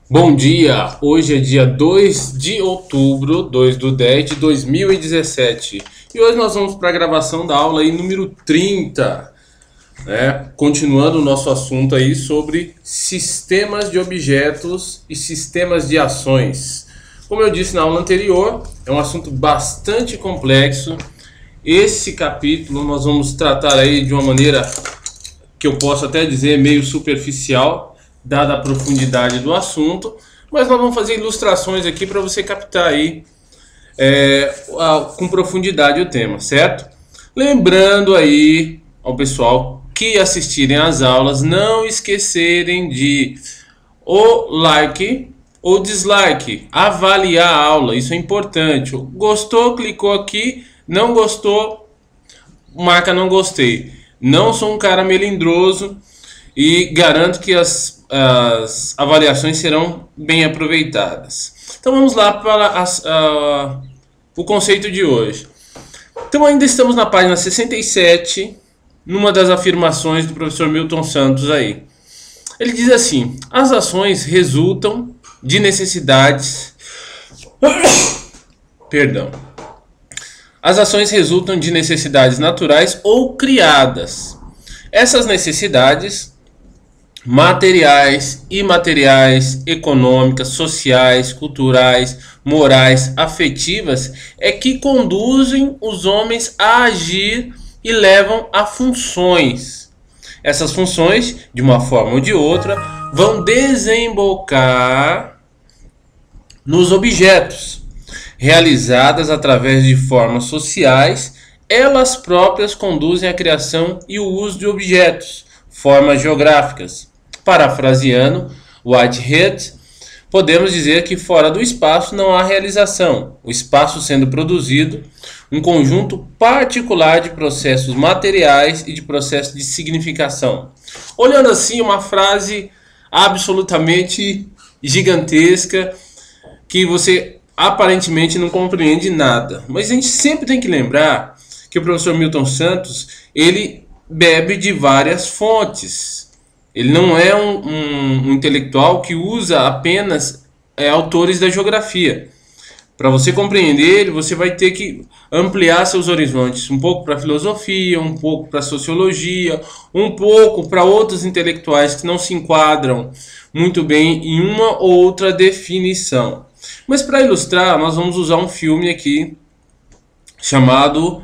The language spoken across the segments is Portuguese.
Bom dia! Hoje é dia 2 de outubro, 2/10 de 2017. E hoje nós vamos para a gravação da aula aí número 30, né? Continuando o nosso assunto aí sobre sistemas de objetos e sistemas de ações. Como eu disse na aula anterior, é um assunto bastante complexo. Esse capítulo nós vamos tratar aí de uma maneira que eu posso até dizer meio superficial, dada a profundidade do assunto, mas nós vamos fazer ilustrações aqui para você captar aí com profundidade o tema, certo? Lembrando aí ao pessoal que assistirem às aulas, não esquecerem de o like ou dislike, avaliar a aula, isso é importante. Gostou, clicou aqui, não gostou, marca não gostei. Não sou um cara melindroso e garanto que as avaliações serão bem aproveitadas. Então vamos lá para o conceito de hoje. Então ainda estamos na página 67, numa das afirmações do professor Milton Santos aí. Ele diz assim: as ações resultam de necessidades... Perdão. As ações resultam de necessidades naturais ou criadas. Essas necessidades materiais, imateriais, econômicas, sociais, culturais, morais, afetivas é que conduzem os homens a agir e levam a funções. Essas funções, de uma forma ou de outra, vão desembocar nos objetos, realizadas através de formas sociais. Elas próprias conduzem a criação e o uso de objetos, formas geográficas. Parafraseando Whitehead, podemos dizer que fora do espaço não há realização, o espaço sendo produzido um conjunto particular de processos materiais e de processos de significação. Olhando assim, uma frase absolutamente gigantesca que você aparentemente não compreende nada. Mas a gente sempre tem que lembrar que o professor Milton Santos, ele bebe de várias fontes. Ele não é um intelectual que usa apenas autores da geografia. Para você compreender ele, você vai ter que ampliar seus horizontes, um pouco para a filosofia, um pouco para a sociologia, um pouco para outros intelectuais que não se enquadram muito bem em uma ou outra definição. Mas para ilustrar, nós vamos usar um filme aqui chamado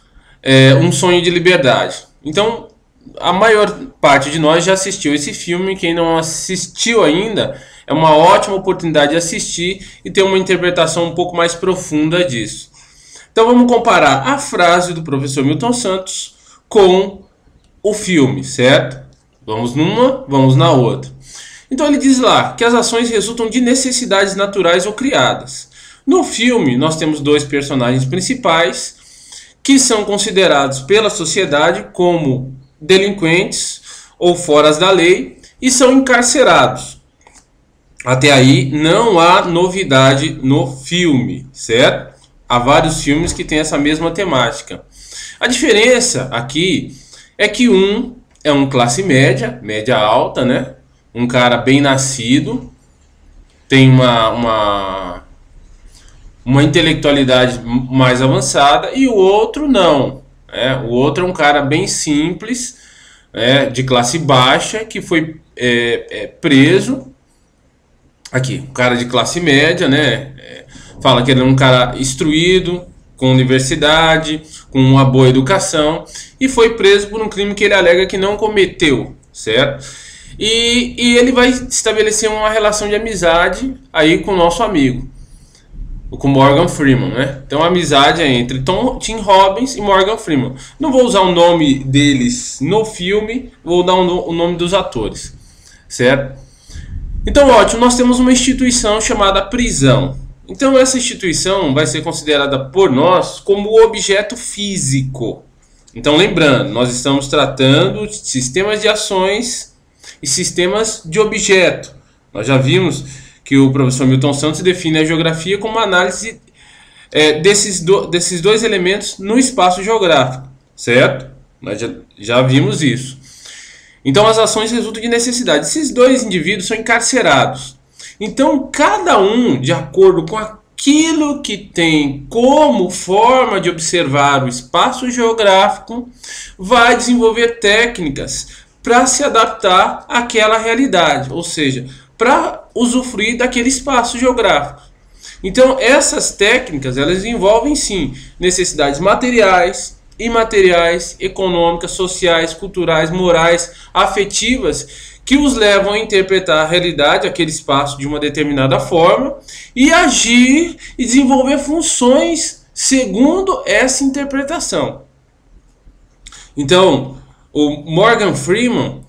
Um Sonho de Liberdade. Então, a maior parte de nós já assistiu esse filme. Quem não assistiu ainda, é uma ótima oportunidade de assistir e ter uma interpretação um pouco mais profunda disso. Então vamos comparar a frase do professor Milton Santos com o filme, certo? Vamos numa, vamos na outra. Então ele diz lá que as ações resultam de necessidades naturais ou criadas. No filme nós temos dois personagens principais que são considerados pela sociedade como delinquentes ou foras da lei e são encarcerados. Até aí não há novidade no filme, certo? Há vários filmes que têm essa mesma temática. A diferença aqui é que um é um classe média, média alta, né? Um cara bem nascido, tem uma intelectualidade mais avançada, e o outro não. O outro é um cara bem simples, de classe baixa, que foi preso. Aqui, um cara de classe média, né? Fala que ele é um cara instruído, com universidade, com uma boa educação, e foi preso por um crime que ele alega que não cometeu, certo? E ele vai estabelecer uma relação de amizade aí com o nosso amigo, com Morgan Freeman, né? Então a amizade é entre Tim Robbins e Morgan Freeman. Não vou usar o nome deles no filme, vou dar o nome dos atores, certo? Então, ótimo, nós temos uma instituição chamada prisão. Então essa instituição vai ser considerada por nós como objeto físico. Então lembrando, nós estamos tratando de sistemas de ações e sistemas de objeto. Nós já vimos que o professor Milton Santos define a geografia como uma análise desses dois elementos no espaço geográfico, certo? Nós já vimos isso. Então as ações resultam de necessidade. Esses dois indivíduos são encarcerados. Então, cada um, de acordo com aquilo que tem como forma de observar o espaço geográfico, vai desenvolver técnicas para se adaptar àquela realidade, ou seja, para usufruir daquele espaço geográfico. Então, essas técnicas, elas envolvem sim necessidades materiais, imateriais, econômicas, sociais, culturais, morais, afetivas, que os levam a interpretar a realidade, aquele espaço, de uma determinada forma e agir e desenvolver funções segundo essa interpretação. Então, o Morgan Freeman,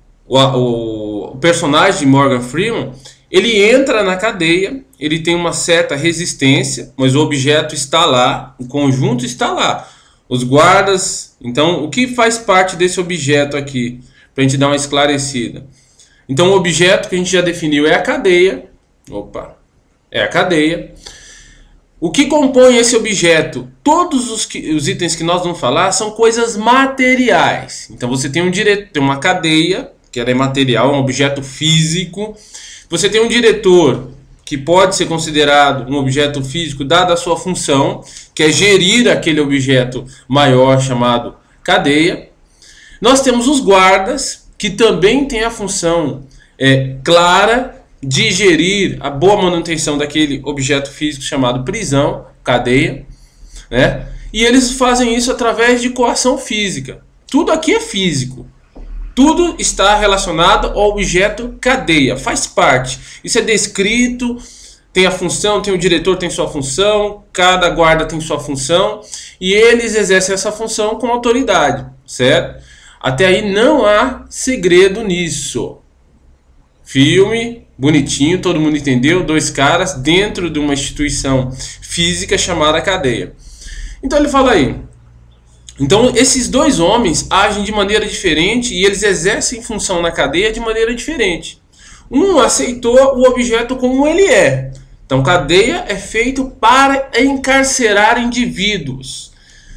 o personagem de Morgan Freeman, ele entra na cadeia, ele tem uma certa resistência, mas o objeto está lá, o conjunto está lá. Os guardas... Então, o que faz parte desse objeto aqui? Para a gente dar uma esclarecida. Então, o objeto que a gente já definiu é a cadeia. Opa! É a cadeia. O que compõe esse objeto? Todos os itens que nós vamos falar são coisas materiais. Então, você tem uma cadeia, que ela é material, um objeto físico. Você tem um diretor, que pode ser considerado um objeto físico, dada a sua função, que é gerir aquele objeto maior chamado cadeia. Nós temos os guardas, que também têm a função clara de gerir a boa manutenção daquele objeto físico chamado prisão, cadeia, né? E eles fazem isso através de coação física. Tudo aqui é físico. Tudo está relacionado ao objeto cadeia, faz parte. Isso é descrito, tem a função, tem o diretor, tem sua função, cada guarda tem sua função, e eles exercem essa função com autoridade, certo? Até aí não há segredo nisso. Filme, bonitinho, todo mundo entendeu, dois caras dentro de uma instituição física chamada cadeia. Então ele fala aí, então esses dois homens agem de maneira diferente e eles exercem função na cadeia de maneira diferente. Um aceitou o objeto como ele é. Então cadeia é feito para encarcerar indivíduos.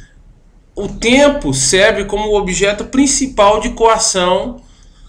O tempo serve como o objeto principal de coação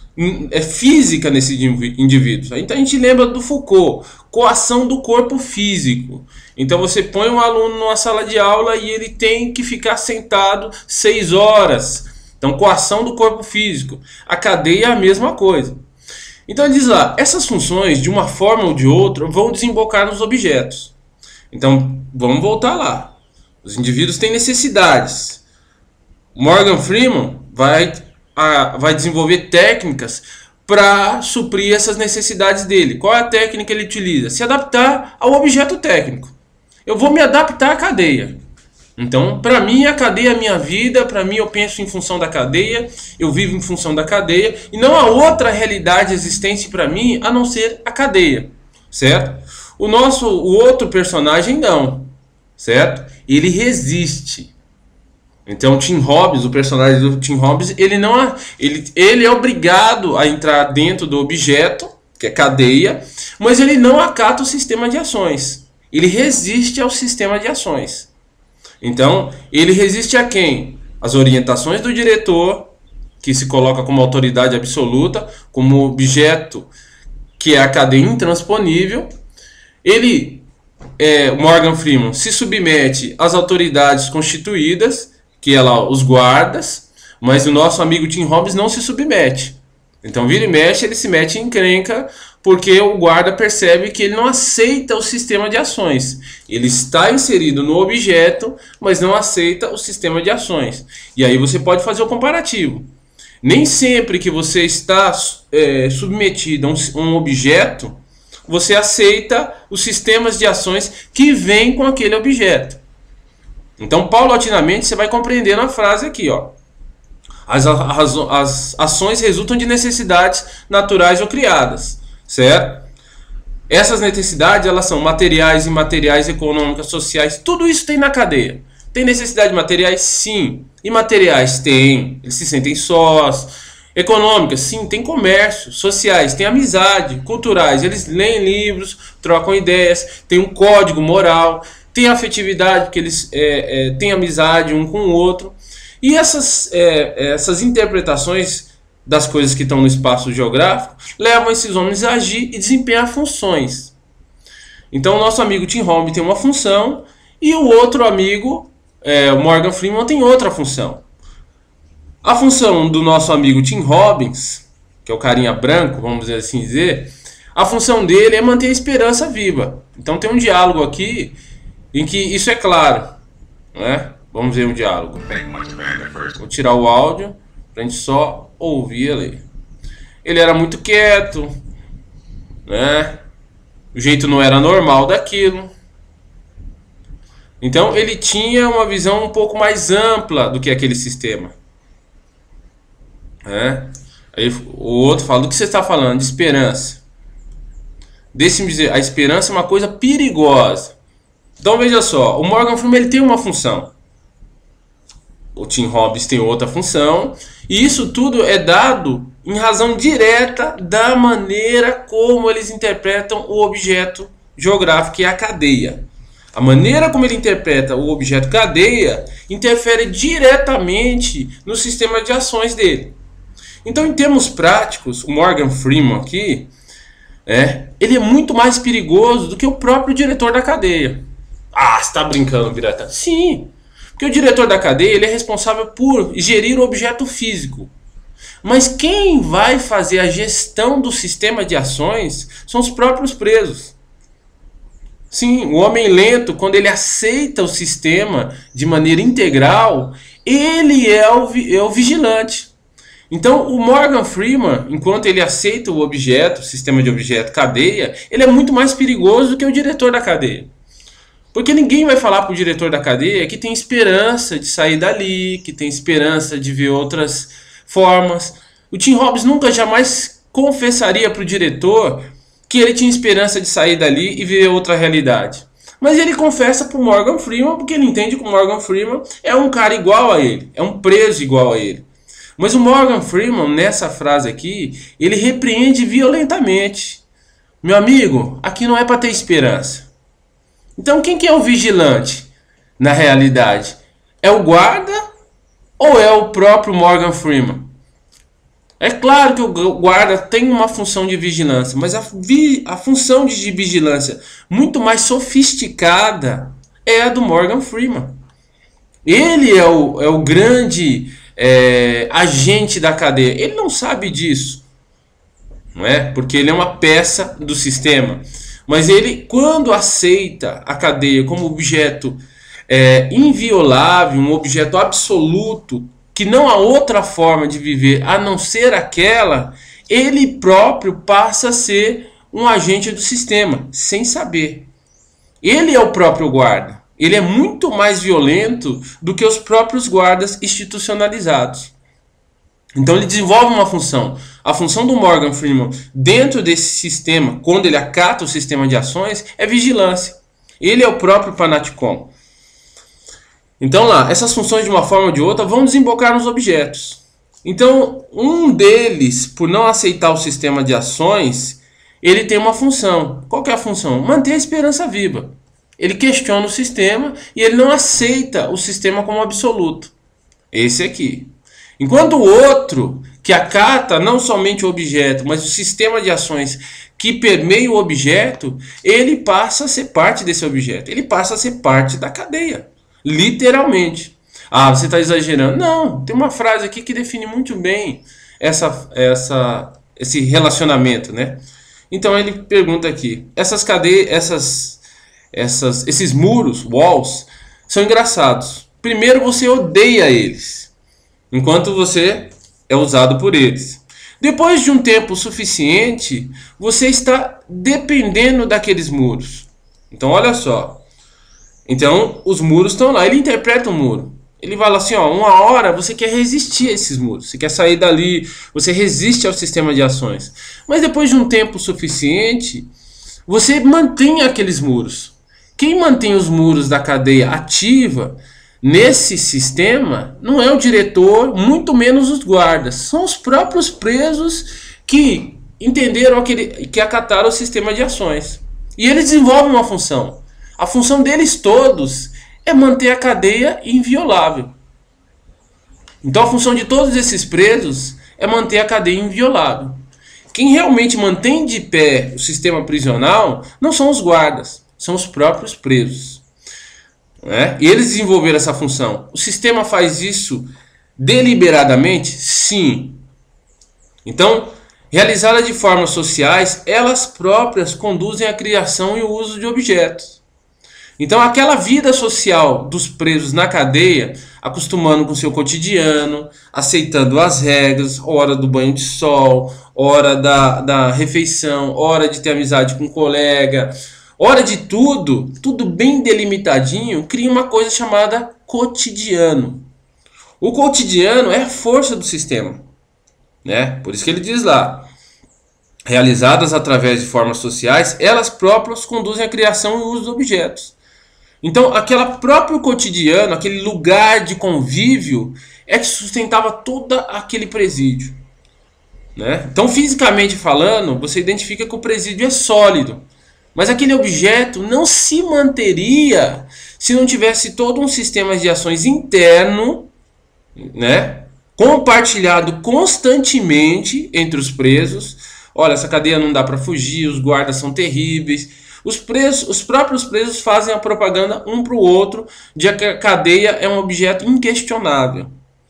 física nesses indivíduos. Então a gente lembra do Foucault, coação do corpo físico. Então você põe um aluno numa sala de aula e ele tem que ficar sentado 6 horas. Então coação do corpo físico. A cadeia é a mesma coisa. Então ele diz lá, essas funções de uma forma ou de outra vão desembocar nos objetos. Então vamos voltar lá. Os indivíduos têm necessidades. Morgan Freeman vai desenvolver técnicas para suprir essas necessidades dele. Qual é a técnica que ele utiliza? Se adaptar ao objeto técnico. Eu vou me adaptar à cadeia. Então, para mim, a cadeia é a minha vida. Para mim, eu penso em função da cadeia. Eu vivo em função da cadeia. E não há outra realidade existente para mim a não ser a cadeia. Certo? O outro personagem não. Certo? Ele resiste. Então Tim Robbins, o personagem do Tim Robbins, ele é obrigado a entrar dentro do objeto, que é cadeia, mas ele não acata o sistema de ações. Ele resiste ao sistema de ações. Então, ele resiste a quem? As orientações do diretor, que se coloca como autoridade absoluta, como objeto que é a cadeia intransponível. Morgan Freeman, se submete às autoridades constituídas, que é lá os guardas, mas o nosso amigo Tim Robbins não se submete. Então vira e mexe, ele se mete em encrenca, porque o guarda percebe que ele não aceita o sistema de ações. Ele está inserido no objeto, mas não aceita o sistema de ações. E aí você pode fazer o comparativo. Nem sempre que você está submetido a um objeto, você aceita os sistemas de ações que vêm com aquele objeto. Então, paulatinamente, você vai compreendendo a frase aqui, ó. As ações resultam de necessidades naturais ou criadas, certo? Essas necessidades, elas são materiais, imateriais, econômicas, sociais, tudo isso tem na cadeia. Tem necessidades materiais? Sim. Imateriais? Tem. Eles se sentem sós. Econômicas? Sim, tem comércio. Sociais? Tem amizade. Culturais? Eles leem livros, trocam ideias, tem um código moral. Tem afetividade, porque eles têm amizade um com o outro. E essas interpretações das coisas que estão no espaço geográfico levam esses homens a agir e desempenhar funções. Então o nosso amigo Tim Robbins tem uma função e o outro amigo, o Morgan Freeman, tem outra função. A função do nosso amigo Tim Robbins, que é o carinha branco, vamos assim dizer, a função dele é manter a esperança viva. Então tem um diálogo aqui em que isso é claro, né? Vamos ver um diálogo. Vou tirar o áudio para a gente só ouvir ali. Ele era muito quieto, né? O jeito não era normal daquilo. Então ele tinha uma visão um pouco mais ampla do que aquele sistema. Aí o outro fala: do que você está falando? De esperança. Deixe-me dizer, a esperança é uma coisa perigosa. Então veja só, o Morgan Freeman ele tem uma função. O Tim Robbins tem outra função. E isso tudo é dado em razão direta da maneira como eles interpretam o objeto geográfico, que é a cadeia. A maneira como ele interpreta o objeto cadeia interfere diretamente no sistema de ações dele. Então, em termos práticos, o Morgan Freeman aqui, ele é muito mais perigoso do que o próprio diretor da cadeia. Ah, você está brincando, Birata? Sim, porque o diretor da cadeia ele é responsável por gerir o objeto físico. Mas quem vai fazer a gestão do sistema de ações são os próprios presos. Sim, o homem lento, quando ele aceita o sistema de maneira integral, ele é o vigilante. Então, o Morgan Freeman, enquanto ele aceita o objeto, o sistema de objeto cadeia, ele é muito mais perigoso do que o diretor da cadeia. Porque ninguém vai falar para o diretor da cadeia que tem esperança de sair dali, que tem esperança de ver outras formas. O Tim Robbins nunca jamais confessaria para o diretor que ele tinha esperança de sair dali e ver outra realidade. Mas ele confessa para o Morgan Freeman porque ele entende que o Morgan Freeman é um cara igual a ele, é um preso igual a ele. Mas o Morgan Freeman, nessa frase aqui, ele repreende violentamente. Meu amigo, aqui não é para ter esperança. Então quem que é o vigilante na realidade? É o guarda ou é o próprio Morgan Freeman? É claro que o guarda tem uma função de vigilância, mas a função de vigilância muito mais sofisticada é a do Morgan Freeman. Ele é o grande agente da cadeia. Ele não sabe disso, não é? Porque ele é uma peça do sistema. Mas ele, quando aceita a cadeia como objeto inviolável, um objeto absoluto, que não há outra forma de viver a não ser aquela, ele próprio passa a ser um agente do sistema, sem saber. Ele é o próprio guarda. Ele é muito mais violento do que os próprios guardas institucionalizados. Então ele desenvolve uma função. A função do Morgan Freeman dentro desse sistema, quando ele acata o sistema de ações, é vigilância. Ele é o próprio Panopticon. Então lá, essas funções de uma forma ou de outra vão desembocar nos objetos. Então um deles, por não aceitar o sistema de ações, ele tem uma função. Qual que é a função? Manter a esperança viva. Ele questiona o sistema e ele não aceita o sistema como absoluto. Esse aqui. Enquanto o outro, que acata não somente o objeto, mas o sistema de ações que permeia o objeto, ele passa a ser parte desse objeto. Ele passa a ser parte da cadeia. Literalmente. Ah, você está exagerando. Não, tem uma frase aqui que define muito bem esse relacionamento, né? Então ele pergunta aqui: essas cadeias, esses muros, walls, são engraçados. Primeiro você odeia eles, enquanto você é usado por eles. Depois de um tempo suficiente, você está dependendo daqueles muros. Então olha só. Então os muros estão lá. Ele interpreta o muro. Ele fala assim, ó, uma hora você quer resistir a esses muros. Você quer sair dali, você resiste ao sistema de ações. Mas depois de um tempo suficiente, você mantém aqueles muros. Quem mantém os muros da cadeia ativa nesse sistema não é o diretor, muito menos os guardas. São os próprios presos que entenderam que acataram o sistema de ações. E eles desenvolvem uma função. A função deles todos é manter a cadeia inviolável. Então a função de todos esses presos é manter a cadeia inviolável. Quem realmente mantém de pé o sistema prisional não são os guardas, são os próprios presos, né? E eles desenvolveram essa função. O sistema faz isso deliberadamente? Sim. Então, realizadas de formas sociais, elas próprias conduzem à criação e o uso de objetos. Então, aquela vida social dos presos na cadeia, acostumando com seu cotidiano, aceitando as regras, hora do banho de sol, hora da refeição, hora de ter amizade com um colega, hora de tudo, tudo bem delimitadinho, cria uma coisa chamada cotidiano. O cotidiano é a força do sistema, né? Por isso que ele diz lá, realizadas através de formas sociais, elas próprias conduzem à criação e uso de objetos. Então, aquele próprio cotidiano, aquele lugar de convívio, é que sustentava todo aquele presídio, né? Então, fisicamente falando, você identifica que o presídio é sólido, mas aquele objeto não se manteria se não tivesse todo um sistema de ações interno, né, compartilhado constantemente entre os presos. Olha, essa cadeia não dá para fugir, os guardas são terríveis. Os próprios presos fazem a propaganda um para o outro de que a cadeia é um objeto inquestionável.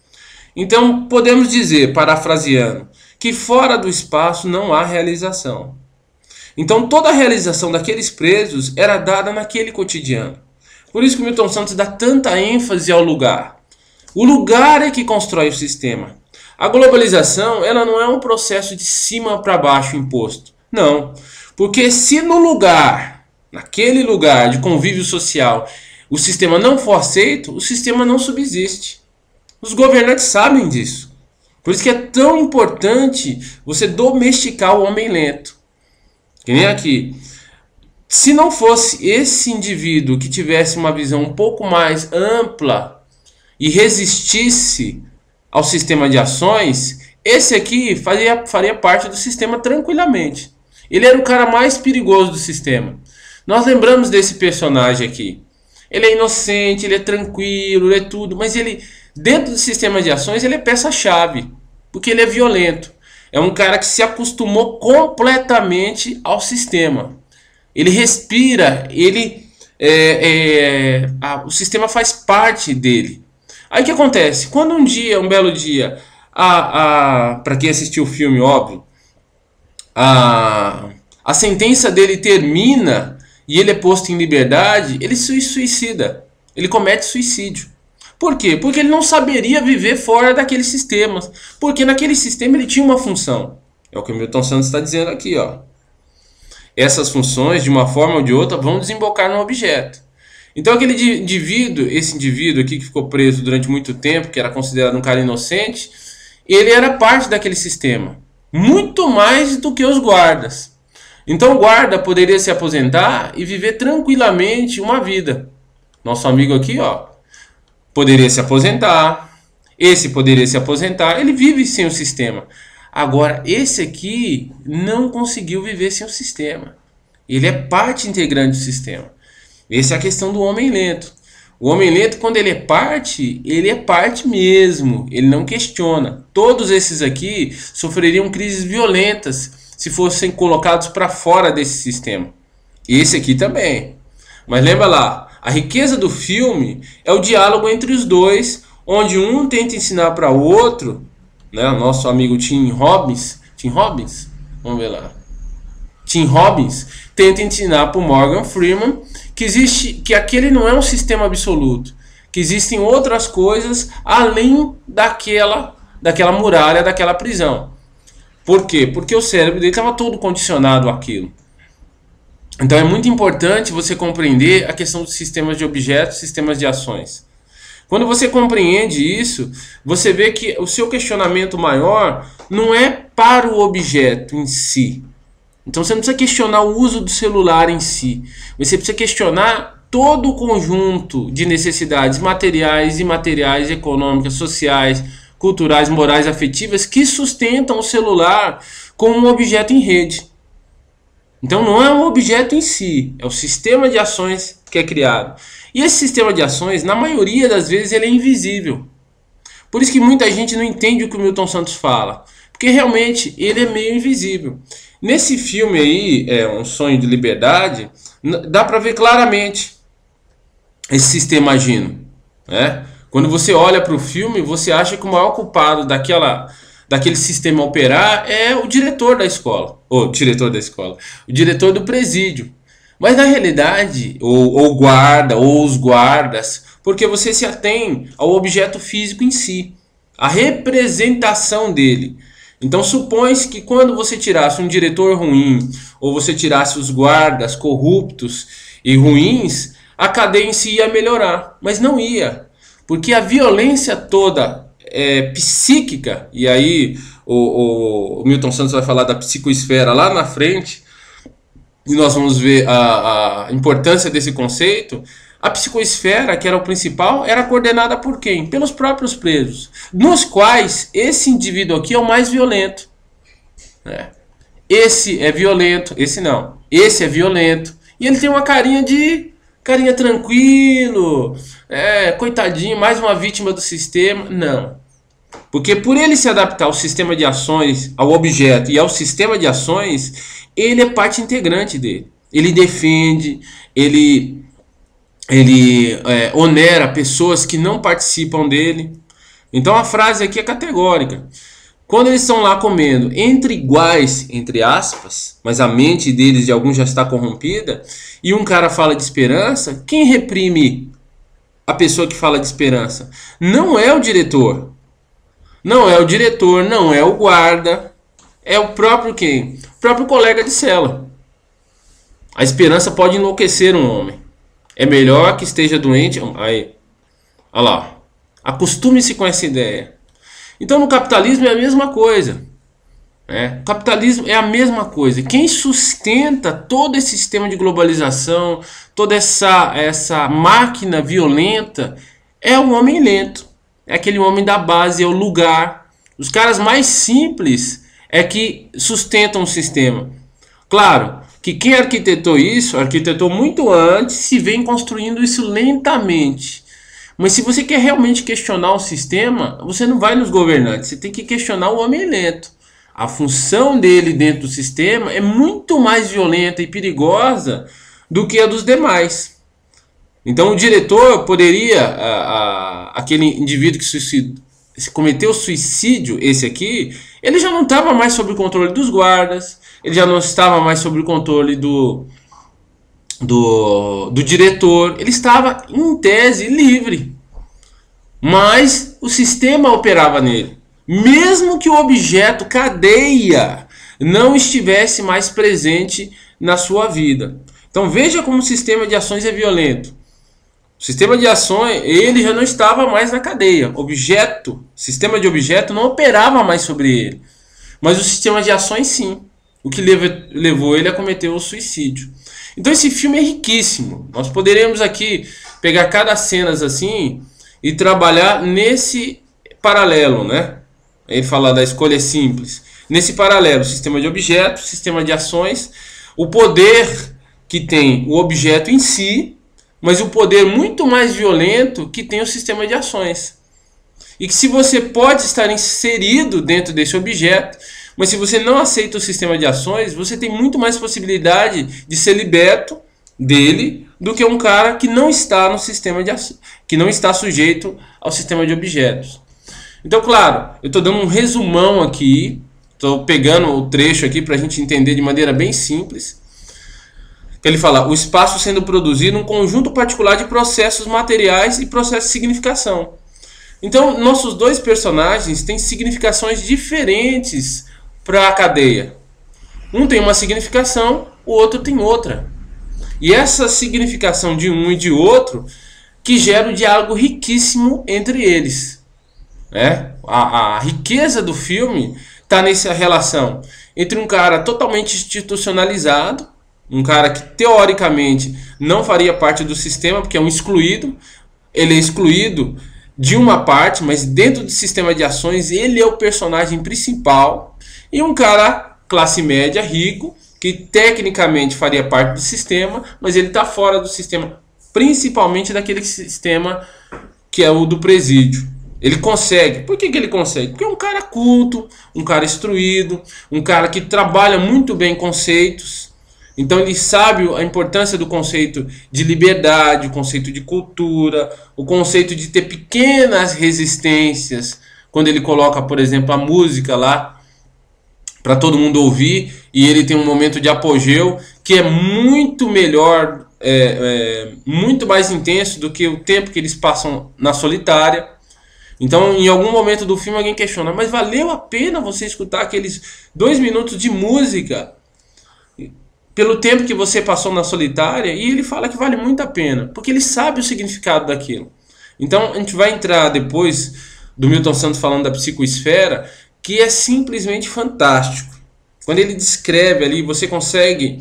Então, podemos dizer, parafraseando, que fora do espaço não há realização. Então, toda a realização daqueles presos era dada naquele cotidiano. Por isso que o Milton Santos dá tanta ênfase ao lugar. O lugar é que constrói o sistema. A globalização, ela não é um processo de cima para baixo imposto. Não. Porque se no lugar, naquele lugar de convívio social, o sistema não for aceito, o sistema não subsiste. Os governantes sabem disso. Por isso que é tão importante você domesticar o homem lento. Que nem aqui. Se não fosse esse indivíduo que tivesse uma visão um pouco mais ampla e resistisse ao sistema de ações, esse aqui faria parte do sistema tranquilamente. Ele era o cara mais perigoso do sistema. Nós lembramos desse personagem aqui. Ele é inocente, ele é tranquilo, ele é tudo, mas ele, dentro do sistema de ações, ele é peça-chave, porque ele é violento. É um cara que se acostumou completamente ao sistema. Ele respira, o sistema faz parte dele. Aí o que acontece? Quando um belo dia, para quem assistiu o filme, óbvio, a sentença dele termina e ele é posto em liberdade, ele se suicida. Ele comete suicídio. Por quê? Porque ele não saberia viver fora daqueles sistemas. Porque naquele sistema ele tinha uma função. É o que o Milton Santos está dizendo aqui, ó. Essas funções, de uma forma ou de outra, vão desembocar no objeto. Então esse indivíduo aqui que ficou preso durante muito tempo, que era considerado um cara inocente, ele era parte daquele sistema. Muito mais do que os guardas. Então o guarda poderia se aposentar e viver tranquilamente uma vida. Nosso amigo aqui, ó, poderia se aposentar. Esse poderia se aposentar. Ele vive sem o sistema. Agora, esse aqui não conseguiu viver sem o sistema. Ele é parte integrante do sistema. Essa é a questão do homem lento. O homem lento, quando ele é parte mesmo. Ele não questiona. Todos esses aqui sofreriam crises violentas se fossem colocados para fora desse sistema. Esse aqui também. Mas lembra lá, a riqueza do filme é o diálogo entre os dois, onde um tenta ensinar para o outro, né, o nosso amigo Tim Robbins, vamos ver lá. Tim Robbins tenta ensinar para o Morgan Freeman que aquele não é um sistema absoluto, que existem outras coisas além daquela muralha, daquela prisão. Por quê? Porque o cérebro dele estava todo condicionado àquilo. Então é muito importante você compreender a questão dos sistemas de objetos, sistemas de ações. Quando você compreende isso, você vê que o seu questionamento maior não é para o objeto em si. Então você não precisa questionar o uso do celular em si. Você precisa questionar todo o conjunto de necessidades materiais, imateriais, econômicas, sociais, culturais, morais, afetivas que sustentam o celular como um objeto em rede. Então não é um objeto em si, é o sistema de ações que é criado. E esse sistema de ações, na maioria das vezes, ele é invisível. Por isso que muita gente não entende o que o Milton Santos fala, porque realmente ele é meio invisível. Nesse filme aí, Um Sonho de Liberdade, dá para ver claramente esse sistema agindo, né? Quando você olha para o filme, você acha que o maior culpado daquele sistema operar é o diretor da escola, o diretor do presídio. Mas na realidade, ou guarda, ou os guardas, porque você se atém ao objeto físico em si, a representação dele. Então supõe-se que quando você tirasse um diretor ruim, ou você tirasse os guardas corruptos e ruins, a cadeia em si ia melhorar, mas não ia, porque a violência toda psíquica, e aí o Milton Santos vai falar da psicoesfera lá na frente, e nós vamos ver a importância desse conceito. A psicoesfera, que era o principal, era coordenada por quem? Pelos próprios presos, nos quais esse indivíduo aqui é o mais violento. Esse é violento, esse não. Esse é violento. E ele tem uma carinha tranquilo, coitadinho, mais uma vítima do sistema. Não. Porque por ele se adaptar ao sistema de ações, ao objeto e ao sistema de ações, ele é parte integrante dele. Ele defende, ele onera pessoas que não participam dele. Então a frase aqui é categórica. Quando eles estão lá comendo entre iguais, entre aspas, mas a mente deles de alguns já está corrompida, e um cara fala de esperança, quem reprime a pessoa que fala de esperança? Não é o diretor. Não é o diretor, não é o guarda. É o próprio quem? O próprio colega de cela. A esperança pode enlouquecer um homem. É melhor que esteja doente. Aí, olha lá. Acostume-se com essa ideia. Então no capitalismo é a mesma coisa. O capitalismo é a mesma coisa. Quem sustenta todo esse sistema de globalização, toda essa máquina violenta, é o homem lento. É aquele homem da base, é o lugar. Os caras mais simples é que sustentam o sistema. Claro que quem arquitetou isso, arquitetou muito antes e vem construindo isso lentamente. Mas se você quer realmente questionar o sistema, você não vai nos governantes, você tem que questionar o homem lento. A função dele dentro do sistema é muito mais violenta e perigosa do que a dos demais. Então o diretor poderia, aquele indivíduo que cometeu suicídio, esse aqui, ele já não estava mais sob o controle dos guardas, ele já não estava mais sob o controle do diretor, ele estava em tese livre, mas o sistema operava nele, mesmo que o objeto cadeia não estivesse mais presente na sua vida. Então veja como o sistema de ações é violento. O sistema de ações, ele já não estava mais na cadeia. Sistema de objeto não operava mais sobre ele. Mas o sistema de ações sim. O que levou ele a cometer o suicídio. Então esse filme é riquíssimo. Nós poderemos aqui pegar cada cena assim e trabalhar nesse paralelo, né? Ele fala da escolha simples. Nesse paralelo, sistema de objetos, sistema de ações, o poder que tem o objeto em si, mas o poder muito mais violento que tem o sistema de ações. E que se você pode estar inserido dentro desse objeto, mas se você não aceita o sistema de ações, você tem muito mais possibilidade de ser liberto dele do que um cara que não está no sistema de que não está sujeito ao sistema de objetos. Então, claro, eu estou dando um resumão aqui, estou pegando o trecho aqui para a gente entender de maneira bem simples. Ele fala, o espaço sendo produzido um conjunto particular de processos materiais e processos de significação. Então, nossos dois personagens têm significações diferentes para a cadeia. Um tem uma significação, o outro tem outra. E essa significação de um e de outro que gera um diálogo riquíssimo entre eles. A riqueza do filme está nessa relação entre um cara totalmente institucionalizado, um cara que teoricamente não faria parte do sistema, porque é um excluído. Ele é excluído de uma parte, mas dentro do sistema de ações ele é o personagem principal. E um cara classe média, rico, que tecnicamente faria parte do sistema, mas ele está fora do sistema, principalmente daquele sistema que é o do presídio. Ele consegue. Por que ele consegue? Porque é um cara culto, um cara instruído, um cara que trabalha muito bem conceitos. Então ele sabe a importância do conceito de liberdade, o conceito de cultura, o conceito de ter pequenas resistências. Quando ele coloca, por exemplo, a música lá para todo mundo ouvir, e ele tem um momento de apogeu que é muito melhor, muito mais intenso do que o tempo que eles passam na solitária. Então, em algum momento do filme, alguém questiona: mas valeu a pena você escutar aqueles 2 minutos de música pelo tempo que você passou na solitária? E ele fala que vale muito a pena, porque ele sabe o significado daquilo. Então, a gente vai entrar depois do Milton Santos falando da psicoesfera, que é simplesmente fantástico. Quando ele descreve ali, você consegue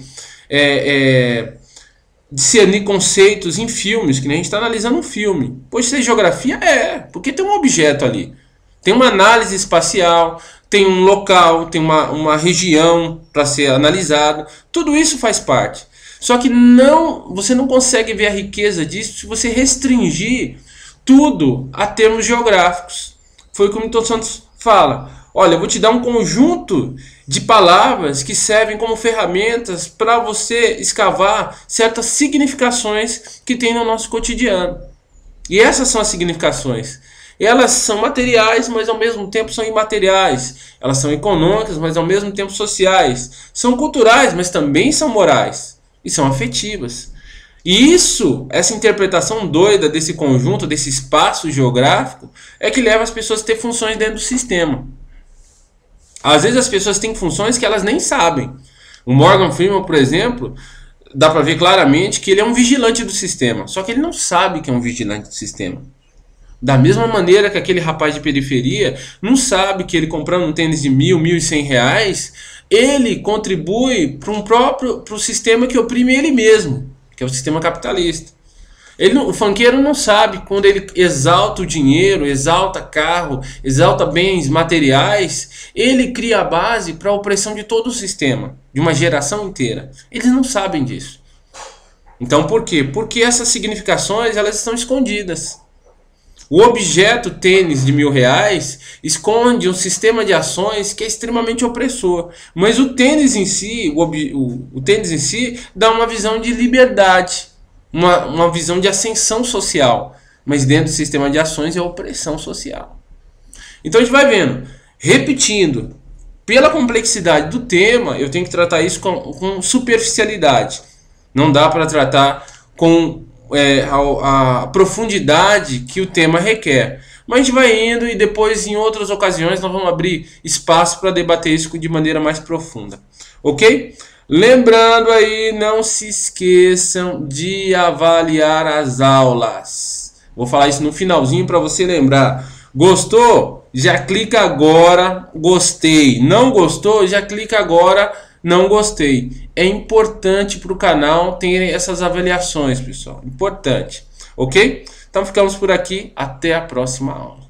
discernir conceitos em filmes, que nem a gente está analisando um filme. Pois isso é geografia? Porque tem um objeto ali. Tem uma análise espacial, tem um local, tem uma região para ser analisado. Tudo isso faz parte. Só que você não consegue ver a riqueza disso se você restringir tudo a termos geográficos. Foi o que o Milton Santos fala. Olha, eu vou te dar um conjunto de palavras que servem como ferramentas para você escavar certas significações que tem no nosso cotidiano. E essas são as significações. Elas são materiais, mas ao mesmo tempo são imateriais. Elas são econômicas, mas ao mesmo tempo sociais. São culturais, mas também são morais. E são afetivas. E essa interpretação doida desse conjunto, desse espaço geográfico, é que leva as pessoas a ter funções dentro do sistema. Às vezes as pessoas têm funções que elas nem sabem. O Morgan Freeman, por exemplo, dá para ver claramente que ele é um vigilante do sistema. Só que ele não sabe que é um vigilante do sistema. Da mesma maneira que aquele rapaz de periferia não sabe que ele comprando um tênis de R$1.000, R$1.100, ele contribui para o sistema que oprime ele mesmo, que é o sistema capitalista. O funkeiro não sabe, quando ele exalta o dinheiro, exalta carro, exalta bens materiais, ele cria a base para a opressão de todo o sistema, de uma geração inteira. Eles não sabem disso. Então por quê? Porque essas significações elas estão escondidas. O objeto tênis de R$1.000 esconde um sistema de ações que é extremamente opressor. Mas o tênis em si, o tênis em si dá uma visão de liberdade. Uma visão de ascensão social, mas dentro do sistema de ações é opressão social. Então a gente vai vendo, repetindo, pela complexidade do tema, eu tenho que tratar isso com superficialidade. Não dá para tratar com a profundidade que o tema requer. Mas a gente vai indo e depois, em outras ocasiões, nós vamos abrir espaço para debater isso de maneira mais profunda. Ok? Lembrando aí, não se esqueçam de avaliar as aulas. Vou falar isso no finalzinho para você lembrar. Gostou? Já clica agora, gostei. Não gostou? Já clica agora, não gostei. É importante para o canal ter essas avaliações, pessoal. Importante. Ok? Então ficamos por aqui. Até a próxima aula.